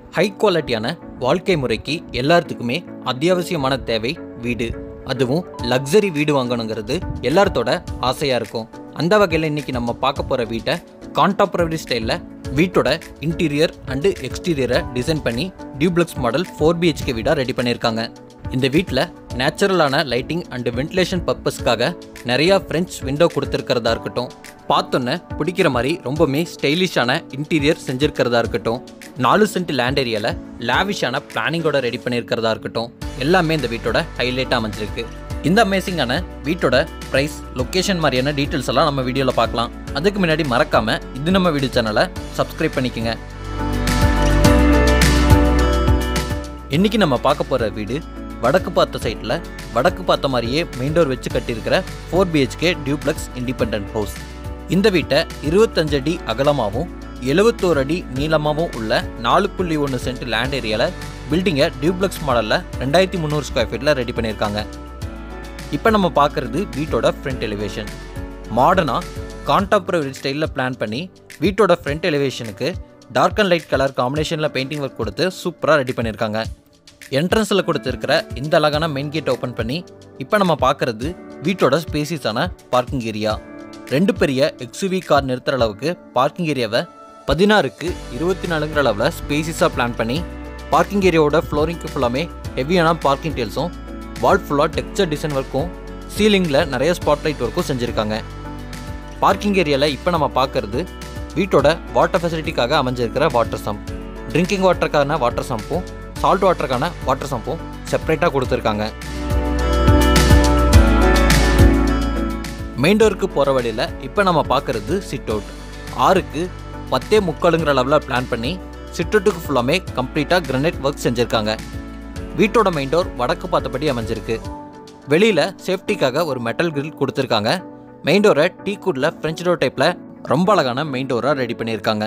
High குவாலிட்டியான வாழ்க்கை முறைக்கு எல்லாத்துக்குமே அத்தியாவசியமான தேவை வீடு. அதுவும் லக்ஸரி வீடு வாங்கணுங்கிறது எல்லாத்தோட ஆசையாக இருக்கும். அந்த வகையில் இன்றைக்கி நம்ம பார்க்க போகிற வீட்டை கான்டெம்பரரி ஸ்டைலில் வீட்டோட இன்டீரியர் அண்டு எக்ஸ்டீரியரை டிசைன் பண்ணி டியூப்ளெக்ஸ் மாடல் 4BHK வீடாக ரெடி பண்ணியிருக்காங்க. இந்த வீட்டில் நேச்சுரலான லைட்டிங் அண்டு வென்டிலேஷன் பர்பஸ்க்காக நிறையா ஃப்ரெஞ்ச் விண்டோ கொடுத்துருக்கிறதா இருக்கட்டும், பார்த்தோன்னே பிடிக்கிற மாதிரி ரொம்பவுமே ஸ்டைலிஷான இன்டீரியர் செஞ்சுருக்கிறதா இருக்கட்டும், 4 சென்ட் லேண்ட் ஏரியாவில் லேவிஷான பிளானிங்கோட ரெடி பண்ணியிருக்கிறதா இருக்கட்டும், எல்லாமே இந்த வீட்டோட ஹைலைட்டாக அமைஞ்சிருக்கு. இந்த அமேசிங்கான வீட்டோட ப்ரைஸ், லொக்கேஷன் மாதிரியான டீட்டெயில்ஸ் எல்லாம் நம்ம வீடியோவில் பார்க்கலாம். அதுக்கு முன்னாடி மறக்காமல் இது நம்ம வீடியோ சேனலை சப்ஸ்கிரைப் பண்ணிக்கோங்க. இன்றைக்கி நம்ம பார்க்க போகிற வீடு வடக்கு பார்த்த சைட்டில் வடக்கு பார்த்த மாதிரியே மெயின் டோர் வச்சு கட்டியிருக்கிற 4BHK டியூப்ளெக்ஸ் இண்டிபெண்டன்ட் ஹவுஸ். இந்த வீட்டை 25 அடி அகலமாகவும் 71 அடி நீளமாகவும் உள்ள 4.1 சென்ட் லேண்ட் ஏரியாவில் பில்டிங்கை டியூப்ளெக்ஸ் மாடலில் 2300 ஸ்கொயர் ஃபீட்டில் ரெடி பண்ணியிருக்காங்க. இப்போ நம்ம பார்க்குறது வீட்டோட ஃப்ரண்ட் எலிவேஷன். மாடர்னாக கான்டெம்பரரி ஸ்டைலில் பிளான் பண்ணி வீட்டோட ஃப்ரண்ட் எலிவேஷனுக்கு டார்க் அண்ட் லைட் கலர் காம்பினேஷனில் பெயிண்டிங் ஒர்க் கொடுத்து சூப்பராக ரெடி பண்ணியிருக்காங்க. என்ட்ரன்ஸில் கொடுத்துருக்கிற இந்த அழகான மெயின் கேட் ஓப்பன் பண்ணி இப்போ நம்ம பார்க்குறது வீட்டோட ஸ்பேசிஸான பார்க்கிங் ஏரியா. 2 பெரிய XUV கார் நிறுத்துகிற அளவுக்கு பார்க்கிங் ஏரியாவை 16க்கு 24ங்கிற அளவில் ஸ்பேசிஸாக பிளான் பண்ணி பார்க்கிங் ஏரியாவோட ஃப்ளோரிங்க்கு ஃபுல்லாமே ஹெவியான பார்க்கிங் டெயில்ஸும் வால் ஃபுல்லாக டெக்ஸ்சர் டிசைன் ஒர்க்கும் சீலிங்கில் நிறைய ஸ்பாட்லைட் ஒர்க்கும் செஞ்சுருக்காங்க. பார்க்கிங் ஏரியாவில் இப்போ நம்ம பார்க்குறது வீட்டோட வாட்டர் ஃபெசிலிட்டிக்காக அமைஞ்சிருக்கிற வாட்டர் சம்ப். ட்ரிங்கிங் வாட்டருக்கான வாட்டர் சம்பும் சால்ட் வாட்டருக்கான வாட்டர் சம்பும் செப்பரேட்டாக கொடுத்துருக்காங்க. மெயின் டோருக்கு போகிற வழியில் இப்போ நம்ம பார்க்குறது சிட் அவுட். 6க்கு 10.75 அளவில் பிளான் பண்ணி சிட் அவுட்டுக்கு ஃபுல்லாமே கம்ப்ளீட்டாக கிரானைட் ஒர்க் செஞ்சுருக்காங்க. வீட்டோட மெயின் டோர் வடக்கு பார்த்தபடி அமைஞ்சிருக்கு. வெளியில் சேஃப்டிக்காக ஒரு மெட்டல் கிரில் கொடுத்துருக்காங்க. மெயின் டோரை டீக்குட்டில் ஃப்ரெஞ்ச் டோர் டைப்பில் ரொம்ப அழகான மெயின் டோராக ரெடி பண்ணியிருக்காங்க.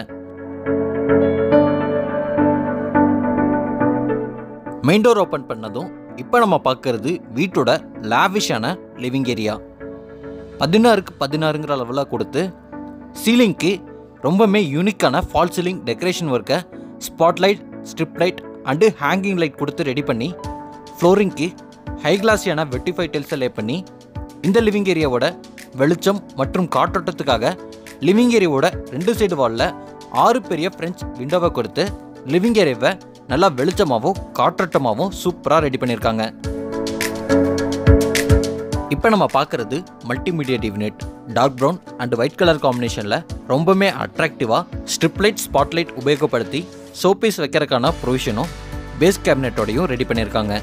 மெயின் டோர் ஓப்பன் பண்ணதும் இப்போ நம்ம பார்க்குறது வீட்டோட லேவிஷான லிவிங் ஏரியா. 16க்கு 16ங்கிற அளவில் கொடுத்து சீலிங்க்கு ரொம்பவுமே யூனிக்கான ஃபால் சீலிங் டெக்கரேஷன் ஒர்க்கை spotlight, strip light and hanging light கொடுத்து ரெடி பண்ணி ஃப்ளோரிங்க்கு ஹை கிளாஸியான வெட்டிஃபை டெல்ஸை லே பண்ணி இந்த லிவிங் ஏரியாவோட வெளிச்சம் மற்றும் காற்றோட்டத்துக்காக லிவிங் ஏரியாவோட 2 சைடு வாலில் 6 பெரிய ஃப்ரெஞ்ச் விண்டோவை கொடுத்து லிவிங் ஏரியாவை நல்லா வெளிச்சமாகவும் காற்றோட்டமாகவும் சூப்பராக ரெடி பண்ணியிருக்காங்க. இப்போ நம்ம பார்க்குறது multimedia TV unit. Dark brown and white colour காம்பினேஷனில் ரொம்பவுமே அட்ராக்டிவாக ஸ்ட்ரிப் லைட், ஸ்பாட்லைட் உபயோகப்படுத்தி ஷோபீஸ் வைக்கிறதுக்கான ப்ரொவிஷனும் பேஸ் கேபினெட்டோடையும் ரெடி பண்ணியிருக்காங்க.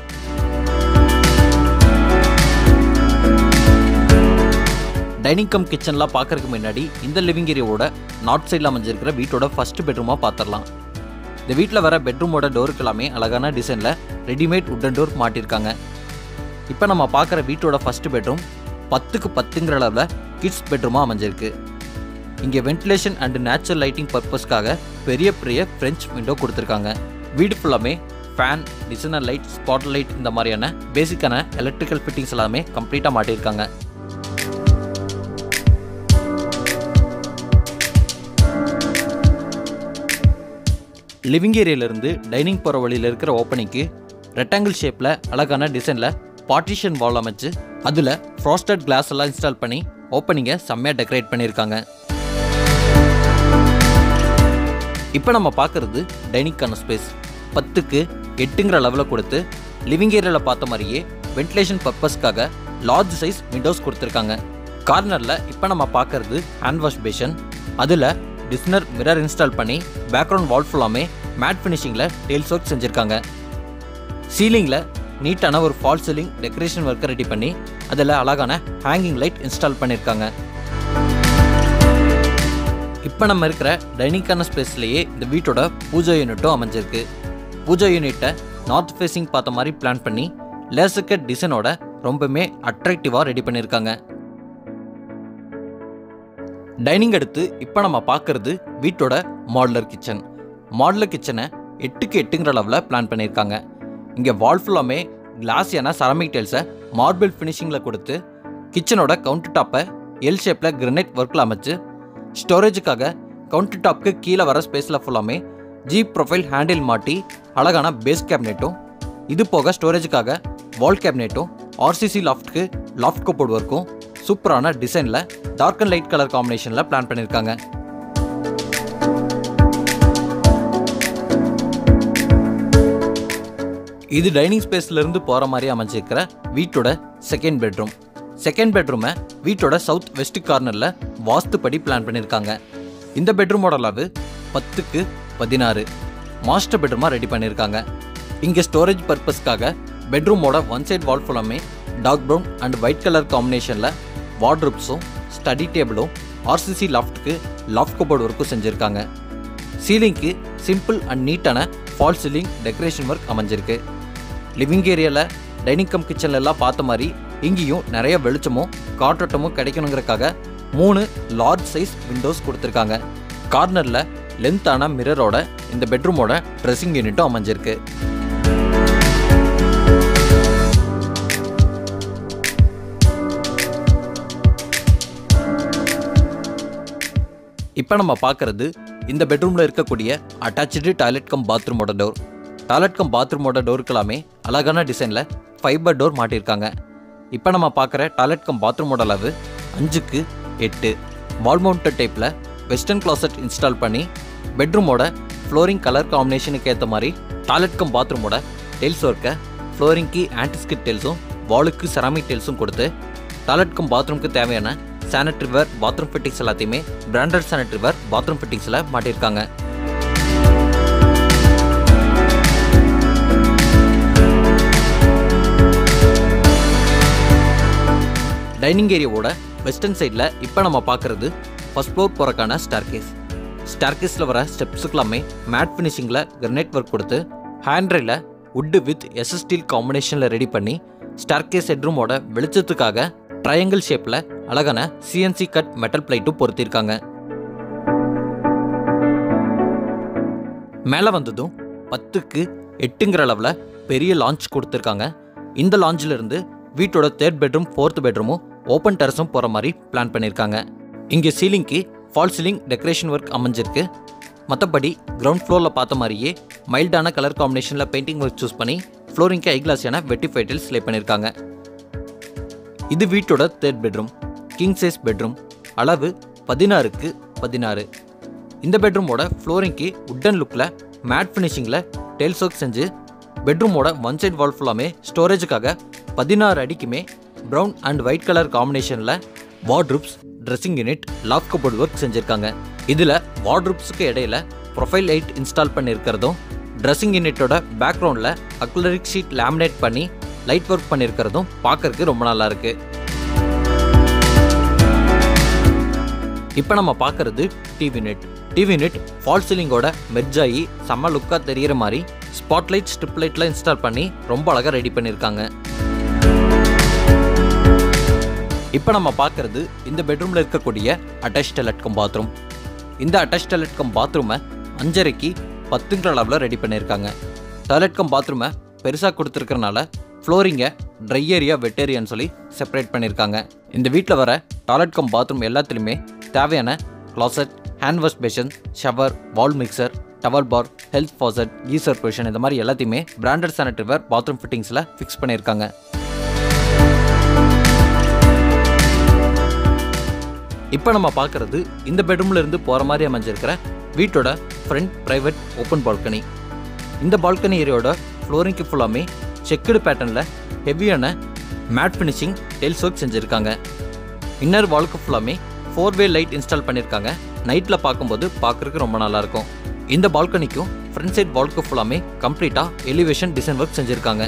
டைனிங் கம் கிச்சன்லாம் பார்க்கறதுக்கு முன்னாடி இந்த லிவிங் ஏரியாவோட நார்த் சைடில் அமைஞ்சிருக்கிற வீட்டோட ஃபர்ஸ்ட் பெட்ரூமாக பார்த்துடலாம். இந்த வீட்டில் வர பெட்ரூமோட டோருக்கு எல்லாமே அழகான டிசைனில் ரெடிமேட் உட்டன் டோர் மாட்டியிருக்காங்க. இப்போ நம்ம பார்க்குற வீட்டோட ஃபர்ஸ்ட் பெட்ரூம் 10க்கு 10ங்கிற அளவில் கிட்ஸ் பெட்ரூமாக அமைஞ்சிருக்கு. இங்கே வென்டிலேஷன் அண்ட் நேச்சுரல் லைட்டிங் பர்பஸ்க்காக பெரிய பெரிய ஃப்ரெஞ்ச் விண்டோ கொடுத்துருக்காங்க. வீடு ஃபுல்லாமே fan, designer light, spot light இந்த மாதிரியான பேசிக்கான எலக்ட்ரிக்கல் ஃபிட்டிங்ஸ் எல்லாமே கம்ப்ளீட்டாக மாட்டியிருக்காங்க. லிவிங் ஏரியாவிலிருந்து டைனிங் போகிற வழியில் இருக்கிற ஓப்பனிங்க்கு ரெக்டாங்கிள் ஷேப்பில் அழகான டிசைனில் பார்ட்டிஷன் வால் அமைச்சு அதில் ஃப்ராஸ்டட் கிளாஸ் எல்லாம் இன்ஸ்டால் பண்ணி ஓப்பனிங்கை செம்மையாக டெக்கரேட் பண்ணியிருக்காங்க. இப்போ நம்ம பார்க்குறது டைனிங்கான ஸ்பேஸ். 10க்கு 8ங்கிற லெவலில் கொடுத்து லிவிங் ஏரியாவில் பார்த்த மாதிரியே வென்டிலேஷன் பர்பஸ்க்காக லார்ஜ் சைஸ் விண்டோஸ் கொடுத்துருக்காங்க. கார்னரில் இப்போ நம்ம பார்க்குறது ஹேண்ட் வாஷ் பேஷன். அதில் டிசைனர் மிரர் இன்ஸ்டால் பண்ணி பேக்ரவுண்ட் வால் ஃபுல்லாமே மேட் ஃபினிஷிங்கில் டெயில்ஸ் ஒர்க் செஞ்சுருக்காங்க. சீலிங்கில் நீட்டான ஒரு ஃபால் சீலிங் டெக்கரேஷன் ஒர்க்கை ரெடி பண்ணி அதில் அழகான ஹேங்கிங் லைட் இன்ஸ்டால் பண்ணியிருக்காங்க. இப்போ நம்ம இருக்கிற டைனிங்கான ஸ்பேஸ்லேயே இந்த வீட்டோட பூஜா யூனிட்டும் அமைஞ்சிருக்கு. பூஜா யூனிட்டை நார்த் ஃபேஸிங் பார்த்த மாதிரி பிளான் பண்ணி லேசர் கட் டிசைனோட ரொம்பவுமே அட்ராக்டிவாக ரெடி பண்ணியிருக்காங்க. டைனிங் அடுத்து இப்போ நம்ம பார்க்குறது வீட்டோட மாடுலர் கிச்சன். மாடுலர் கிச்சனை 8க்கு 8ங்கிற அளவில் பிளான் பண்ணியிருக்காங்க. இங்கே வால் ஃபுல்லாமே கிளாஸியான செராமிக் டைல்ஸை மார்பிள் ஃபினிஷிங்கில் கொடுத்து கிச்சனோட கவுண்டர் டாப்பை எல் ஷேப்பில் கிரானைட் ஒர்க்கில் அமைச்சு ஸ்டோரேஜுக்காக கவுண்டர் டாப்க்கு கீழே வர ஸ்பேஸில் ஃபுல்லாமே ஜி ப்ரொஃபைல் ஹேண்டில் மாட்டி அழகான பேஸ் கேபினெட்டும், இது போக ஸ்டோரேஜுக்காக வால் கேபினெட்டும், ஆர்சிசி லாஃப்ட்க்கு லாஃப்ட் கபோர்ட் ஒர்க்கும் சூப்பரான டிசைனில் டார்க் அண்ட் லைட் கலர் காம்பினேஷனில் பிளான் பண்ணியிருக்காங்க. இது டைனிங் ஸ்பேஸ்லேருந்து போகிற மாதிரி அமைஞ்சிருக்கிற வீட்டோட செகண்ட் பெட்ரூம். செகண்ட் பெட்ரூமை வீட்டோட சவுத் வெஸ்ட் கார்னரில் வாஸ்துப்படி பிளான் பண்ணியிருக்காங்க. இந்த பெட்ரூமோட அளவு 10x16 மாஸ்டர் பெட்ரூமாக ரெடி பண்ணியிருக்காங்க. இங்கே ஸ்டோரேஜ் பர்பஸ்க்காக பெட்ரூமோட ஒன் சைட் வால் ஃபுல்லாமே dark brown and white colour காம்பினேஷனில் வார்ட்ரூப்ஸும் ஸ்டடி டேபிளும் ஆர்சிசி லாஃப்ட்டுக்கு லாஃப்ட் கபோர்ட் ஒர்க்கும் செஞ்சுருக்காங்க. சீலிங்க்கு சிம்பிள் அண்ட் நீட்டான ஃபால் சீலிங் டெக்கரேஷன் ஒர்க் அமைஞ்சிருக்கு. லிவிங் ஏரியாவில் டைனிங் கம் கிச்சன்ல எல்லாம் பார்த்த மாதிரி இங்கேயும் நிறைய வெளிச்சமும் காற்றோட்டமும் கிடைக்கணுங்கிறக்காக 3 லார்ஜ் சைஸ் விண்டோஸ் கொடுத்துருக்காங்க. கார்னரில் லென்த்தான மிரரோட இந்த பெட்ரூமோட ட்ரெஸ்ஸிங் யூனிட்டும் அமைஞ்சிருக்கு. இப்போ நம்ம பார்க்குறது இந்த பெட்ரூமில் இருக்கக்கூடிய அட்டாச்சு டாய்லெட் கம் பாத்ரூமோட டோர். டாய்லெட் கம் பாத்ரூமோட டோருக்கெல்லாமே அழகான டிசைனில் ஃபைபர் டோர் மாட்டியிருக்காங்க. இப்போ நம்ம பார்க்குற டாய்லெட் கம் பாத்ரூமோட அளவு 5x8 வால் மவுண்டட் டைப்பில் வெஸ்டர்ன் கிளாசட் இன்ஸ்டால் பண்ணி பெட்ரூமோட ஃப்ளோரிங் கலர் காம்பினேஷனுக்கு ஏற்ற மாதிரி டாய்லெட் கம் பாத்ரூமோட டெயில்ஸ் ஒர்க்கை ஃப்ளோரிங்க்கு ஆன்டிஸ்கிட் டெயில்ஸும் வாலுக்கு செராமிக் டெயில்ஸும் கொடுத்து டாய்லெட் கம் பாத்ரூமுக்கு தேவையான சானிட்டரி வேர் பாத்ரூம் ஃபிட்டிங்ஸ் எல்லாத்தையுமே பிராண்டட் சானிட்டரி வேர் பாத்ரூம் ஃபிட்டிங்ஸில் மாட்டியிருக்காங்க. டைனிங் ஏரியாவோட வெஸ்டர்ன் சைடில் இப்போ நம்ம பார்க்குறது ஃபர்ஸ்ட் ஃப்ளோர் போகிறக்கான ஸ்டார்கேஸ். ஸ்டார்கேஸில் வர ஸ்டெப்ஸுக்கெல்லாமே மேட் ஃபினிஷிங்கில் கிரனைட் ஒர்க் கொடுத்து handrail wood with SS steel காம்பினேஷனில் ரெடி பண்ணி ஸ்டார்கேஸ் ஹெட்ரூமோட வெளிச்சத்துக்காக ட்ரையாங்கிள் ஷேப்பில் அழகான சிஎன்சி கட் மெட்டல் பிளேட்டும் பொருத்திருக்காங்க. மேலே வந்ததும் 10x8ங்கிற அளவில் பெரிய லான்ச் கொடுத்துருக்காங்க. இந்த லான்ச்சிலிருந்து வீட்டோட 3rd பெட்ரூம் 4th பெட்ரூமும் ஓப்பன் டெரஸும் போகிற மாதிரி பிளான் பண்ணியிருக்காங்க. இங்கே சீலிங்க்கு ஃபால் சீலிங் டெக்கரேஷன் ஒர்க் அமைஞ்சிருக்கு. மற்றபடி கிரவுண்ட் ஃப்ளோரில் பார்த்த மாதிரியே மைல்டான கலர் காம்பினேஷனில் பெயிண்டிங் ஒர்க் சூஸ் பண்ணி ஃப்ளோரிங்க்கு ஐகிளாஸியான வெட்டிஃபை டைல்ஸ் லே பண்ணியிருக்காங்க. இது வீட்டோட 3rd bedroom, king size bedroom, அளவு 16x16. இந்த பெட்ரூமோட ஃப்ளோரிங்க்கு உட்டன் லுக்கில் மேட் ஃபினிஷிங்கில் டெயில்ஸ் ஒர்க் செஞ்சு பெட்ரூமோட ஒன் சைட் வால் ஃபுல்லாமே ஸ்டோரேஜுக்காக 16 அடிக்குமே ப்ரௌன் அண்ட் ஒயிட் கலர் காம்பினேஷனில் wardrobes, dressing unit, loft cupboard work செஞ்சுருக்காங்க. இதில் வார்ட்ரூப்ஸுக்கு இடையில ப்ரொஃபைல் லைட் இன்ஸ்டால் பண்ணியிருக்கிறதும் ட்ரெஸ்ஸிங் யூனிட்டோட பேக்ரவுண்டில் அக்ரிலிக் ஷீட் லேமினேட் பண்ணி லைட் ஒர்க் பண்ணியிருக்கிறதும் பார்க்கறதுக்கு ரொம்ப நல்லா இருக்கு. இப்போ நம்ம பார்க்கறது TV unit. TV unit false சீலிங்கோட மெர்ஜ் ஆகி செம்ம லுக்காக தெரிகிற மாதிரி ஸ்பாட்லைட் ஸ்ட்ரிப் லைட்டில் இன்ஸ்டால் பண்ணி ரொம்ப அழகாக ரெடி பண்ணியிருக்காங்க. இப்போ நம்ம பார்க்கறது இந்த பெட்ரூமில் இருக்கக்கூடிய அட்டாச் டாய்லெட் கம் பாத்ரூம். இந்த அட்டாச் டாய்லெட் கம் பாத்ரூமை 5.5x10 அளவில் ரெடி பண்ணியிருக்காங்க. டாய்லெட் கம் பாத்ரூமை பெருசாக கொடுத்துருக்கறனால ஃப்ளோரிங்கை ட்ரை ஏரியா வெட் ஏரியான்னு சொல்லி செப்பரேட் பண்ணியிருக்காங்க. இந்த வீட்டில் வர டாய்லெட் கம் பாத்ரூம் எல்லாத்துலேயுமே தேவையான closet, hand wash basin, shower, wall mixer, towel bar, health faucet, geyser position இந்த மாதிரி எல்லாத்தையுமே பிராண்டட் சானிட்டரி வேர் பாத்ரூம் ஃபிட்டிங்ஸில் ஃபிக்ஸ் பண்ணியிருக்காங்க. இப்போ நம்ம பார்க்குறது இந்த பெட்ரூமில் இருந்து போகிற மாதிரி அமைஞ்சிருக்கிற வீட்டோட ஃப்ரண்ட் ப்ரைவேட் ஓப்பன் பால்கனி. இந்த பால்கனி ஏரியாவோட ஃப்ளோரிங்க்கு ஃபுல்லாமே செக்குடு பேட்டர்னில் ஹெவியான மேட் ஃபினிஷிங் டெயில்ஸ் ஒர்க் செஞ்சுருக்காங்க. இன்னர் வால்க்கு ஃபுல்லாமே 4-வே லைட் இன்ஸ்டால் பண்ணியிருக்காங்க. நைட்டில் பார்க்கும்போது பார்க்குறதுக்கு ரொம்ப நல்லாயிருக்கும். இந்த பால்கனிக்கும் ஃப்ரண்ட் சைட் வால்க்கு ஃபுல்லாமே கம்ப்ளீட்டாக எலிவேஷன் டிசைன் ஒர்க் செஞ்சுருக்காங்க.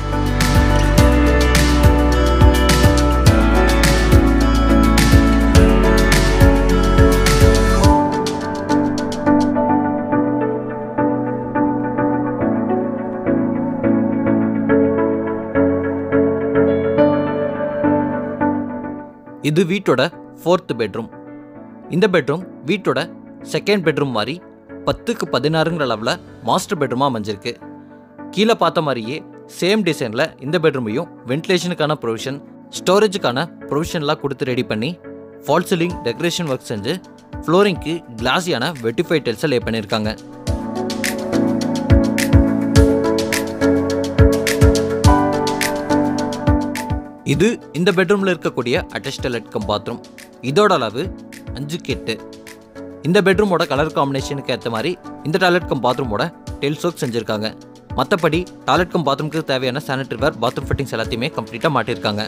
இது வீட்டோட 4th பெட்ரூம். இந்த பெட்ரூம் வீட்டோட 2nd பெட்ரூம் மாதிரி 10x16ங்கிற அளவில் மாஸ்டர் பெட்ரூமாக அமைஞ்சிருக்கு. கீழே பார்த்த மாதிரியே சேம் டிசைனில் இந்த பெட்ரூமையும் வென்டிலேஷனுக்கான ப்ரொவிஷன், ஸ்டோரேஜுக்கான ப்ரொவிஷன்லாம் கொடுத்து ரெடி பண்ணி ஃபால் சீலிங் டெக்கரேஷன் ஒர்க் செஞ்சு ஃப்ளோரிங்க்கு கிளாஸியான வெட்டிஃபை டைல்ஸை லே பண்ணியிருக்காங்க. இது இந்த பெட்ரூமில் இருக்கக்கூடிய அட்டாச் டாய்லெட் கம் பாத்ரூம். இதோட அளவு 5x8. இந்த பெட்ரூமோட கலர் காம்பினேஷனுக்கு ஏற்ற மாதிரி இந்த டாய்லெட் கம் பாத்ரூமோட டெயில்ஸ் ஒர்க் செஞ்சுருக்காங்க. மற்றபடி டாய்லெட் கம் பாத்ரூமுக்கு தேவையான சானிட்டரி வேர், பாத்ரூம் ஃபிட்டிங்ஸ் எல்லாத்தையுமே கம்ப்ளீட்டாக மாட்டியிருக்காங்க.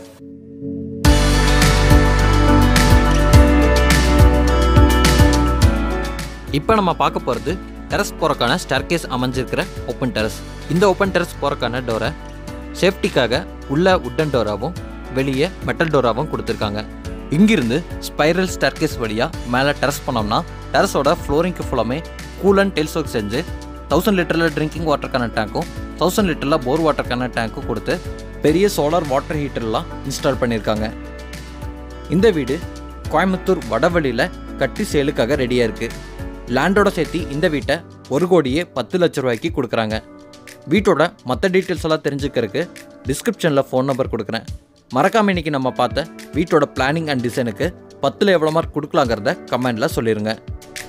இப்போ நம்ம பார்க்க போகிறது டெரஸ் போகிறக்கான ஸ்டேர்கேஸ் அமைஞ்சிருக்கிற ஓப்பன் டெரஸ். இந்த ஓப்பன் டெரஸ் போகிறக்கான டோரை சேஃப்டிக்காக உள்ள உட்டன் டோராகவும் வெளியே மெட்டல் டோராகவும் கொடுத்துருக்காங்க. இங்கிருந்து ஸ்பைரல் ஸ்டேர்கேஸ் வழியாக மேலே டெரஸ் பண்ணோம்னா டெரஸோட ஃப்ளோரிங்க்கு ஃபுல்லாமே கூல் அண்ட் டெயில்ஸ் ஒர்க் செஞ்சு 1000 லிட்டரில் ட்ரிங்கிங் வாட்டருக்கான டேங்க்கும் 1000 லிட்டரில் போர் வாட்டருக்கான டேங்க்கும் கொடுத்து பெரிய சோலார் வாட்டர் ஹீட்டர்லாம் இன்ஸ்டால் பண்ணியிருக்காங்க. இந்த வீடு கோயம்புத்தூர் வடவள்ளியில் கட்டி சேலுக்காக ரெடியாக இருக்குது. லேண்டோட சேர்த்து இந்த வீட்டை 1,10,00,000 ரூபாய்க்கு கொடுக்குறாங்க. வீட்டோட மற்ற டீட்டெயில்ஸ் எல்லாம் தெரிஞ்சுக்கிறதுக்கு டிஸ்கிரிப்ஷனில் ஃபோன் நம்பர் கொடுக்குறேன். மறக்காமல் இன்றைக்கி நம்ம பார்த்த வீட்டோட பிளானிங் அண்ட் டிசைனுக்கு 10ல் எவ்வளோ மார்க் கொடுக்கலாங்கிறத கமெண்டில் சொல்லிடுங்க.